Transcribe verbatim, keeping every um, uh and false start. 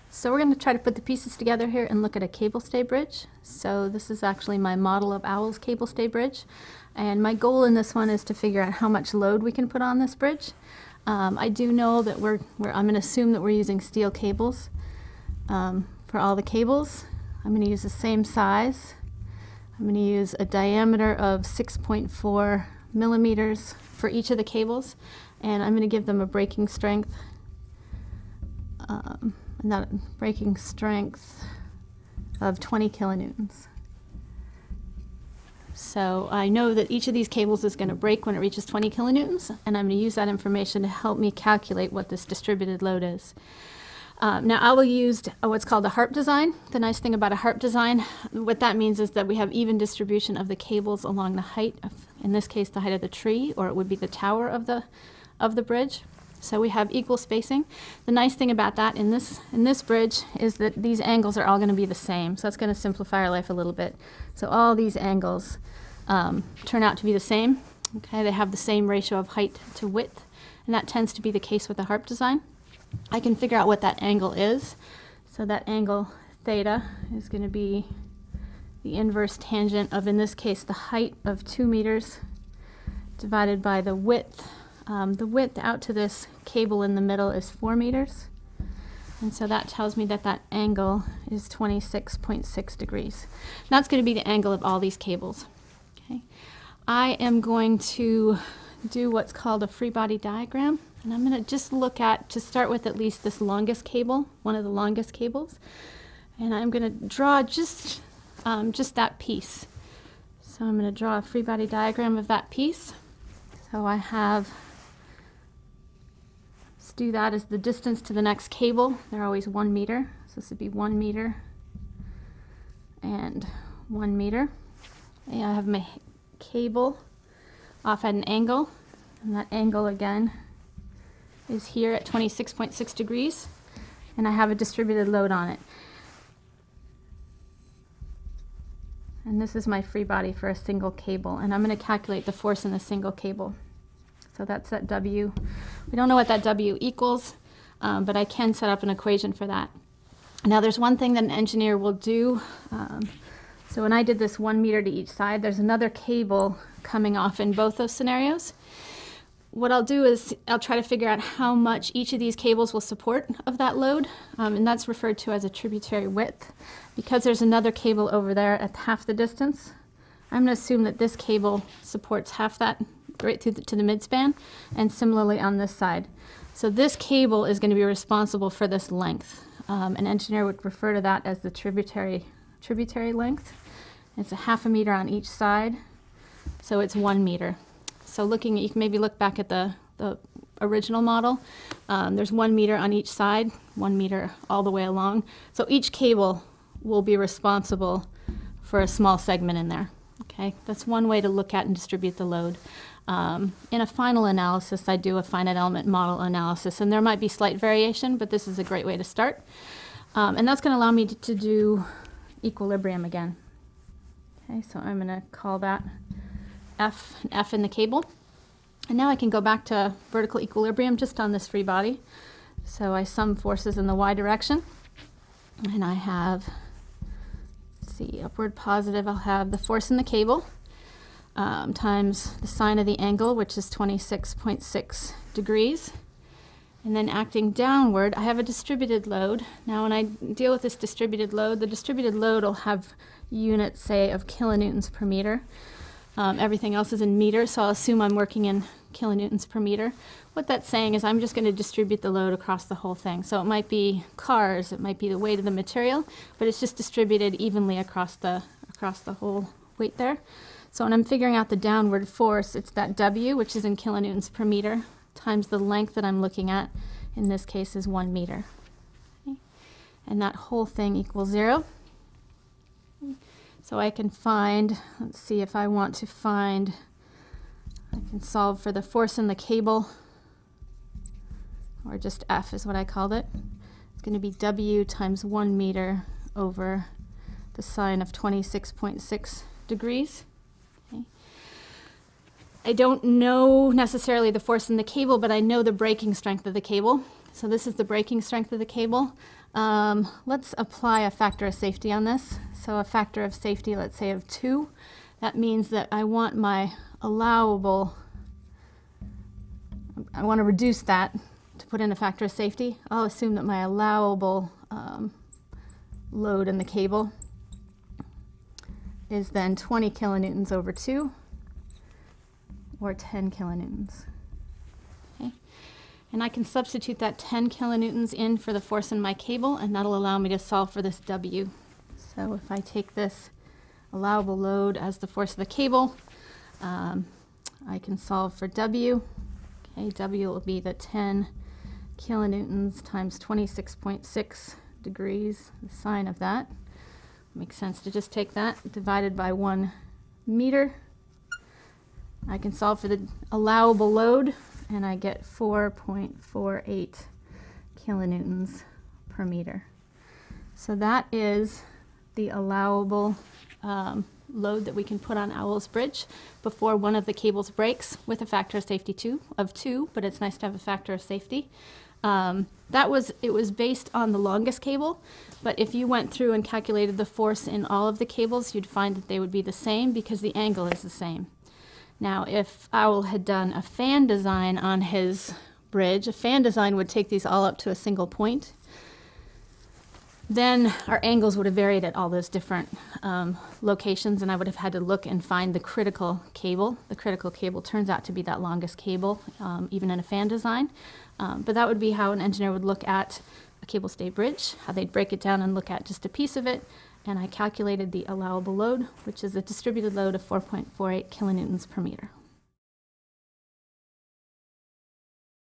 So we're going to try to put the pieces together here and look at a cable stay bridge. So this is actually my model of OWL's cable stay bridge. And my goal in this one is to figure out how much load we can put on this bridge. Um, I do know that we're, we're I'm going to assume that we're using steel cables um, for all the cables. I'm going to use the same size. I'm going to use a diameter of six point four millimeters for each of the cables. And I'm going to give them a breaking strength. Um, and that breaking strength of twenty kilonewtons. So I know that each of these cables is going to break when it reaches twenty kilonewtons, and I'm going to use that information to help me calculate what this distributed load is. Um, now I will use what's called a HARP design. The nice thing about a HARP design, what that means is that we have even distribution of the cables along the height of, in this case, the height of the tree, or it would be the tower of the, of the bridge. So we have equal spacing. The nice thing about that in this, in this bridge is that these angles are all going to be the same. So that's going to simplify our life a little bit. So all these angles um, turn out to be the same. Okay, they have the same ratio of height to width, and that tends to be the case with the HARP design. I can figure out what that angle is. So that angle theta is going to be the inverse tangent of, in this case, the height of two meters divided by the width. Um, the width out to this cable in the middle is four meters, and so that tells me that that angle is twenty-six point six degrees. And that's going to be the angle of all these cables. Okay. I am going to do what's called a free body diagram, and I'm going to just look at, to start with, at least this longest cable, one of the longest cables, and I'm going to draw just, um, just that piece. So I'm going to draw a free body diagram of that piece. So I have, do that as the distance to the next cable. They're always one meter. So this would be one meter and one meter. And I have my cable off at an angle, and that angle again is here at twenty-six point six degrees, and I have a distributed load on it. And this is my free body for a single cable, and I'm going to calculate the force in the single cable. So that's that W. We don't know what that W equals, um, but I can set up an equation for that. Now there's one thing that an engineer will do. Um, so when I did this one meter to each side, there's another cable coming off in both those scenarios. What I'll do is I'll try to figure out how much each of these cables will support of that load, um, and that's referred to as a tributary width. Because there's another cable over there at half the distance, I'm going to assume that this cable supports half that, right through the, to the midspan, and similarly on this side. So this cable is going to be responsible for this length. Um, an engineer would refer to that as the tributary tributary length. It's a half a meter on each side, so it's one meter. So looking, you can maybe look back at the, the original model. Um, there's one meter on each side, one meter all the way along. So each cable will be responsible for a small segment in there. Okay, that's one way to look at and distribute the load. Um, in a final analysis, I do a finite element model analysis, and there might be slight variation, but this is a great way to start. Um, and that's going to allow me to, to do equilibrium again. Okay, so I'm going to call that F, F in the cable. And now I can go back to vertical equilibrium just on this free body. So I sum forces in the y direction, and I have, let's see, upward positive, I'll have the force in the cable, Um, times the sine of the angle, which is twenty-six point six degrees. And then acting downward, I have a distributed load. Now when I deal with this distributed load, the distributed load will have units, say, of kilonewtons per meter. Um, everything else is in meters, so I'll assume I'm working in kilonewtons per meter. What that's saying is I'm just going to distribute the load across the whole thing. So it might be cars, it might be the weight of the material, but it's just distributed evenly across the, across the whole weight there. So when I'm figuring out the downward force, it's that W, which is in kilonewtons per meter, times the length that I'm looking at. In this case is one meter. Okay. And that whole thing equals zero. Okay. So I can find, let's see if I want to find, I can solve for the force in the cable, or just F is what I called it. It's going to be W times one meter over the sine of twenty-six point six degrees. I don't know necessarily the force in the cable, but I know the breaking strength of the cable. So this is the breaking strength of the cable. Um, let's apply a factor of safety on this. So a factor of safety, let's say of two. That means that I want my allowable, I want to reduce that to put in a factor of safety. I'll assume that my allowable um, load in the cable is then twenty kilonewtons over two, or ten kilonewtons. Okay. And I can substitute that ten kilonewtons in for the force in my cable, and that'll allow me to solve for this W. So if I take this allowable load as the force of the cable, um, I can solve for W. Okay, W will be the ten kilonewtons times twenty-six point six degrees, the sine of that. Makes sense to just take that divided by one meter. I can solve for the allowable load, and I get four point four eight kilonewtons per meter. So that is the allowable um, load that we can put on Owl's Bridge before one of the cables breaks, with a factor of safety two, of two, but it's nice to have a factor of safety. Um, that was, it was based on the longest cable, but if you went through and calculated the force in all of the cables, you'd find that they would be the same because the angle is the same. Now, if Owl had done a fan design on his bridge, a fan design would take these all up to a single point. Then our angles would have varied at all those different um, locations, and I would have had to look and find the critical cable. The critical cable turns out to be that longest cable, um, even in a fan design. Um, but that would be how an engineer would look at a cable stay bridge, how they'd break it down and look at just a piece of it. And I calculated the allowable load, which is a distributed load of four point four eight kilonewtons per meter.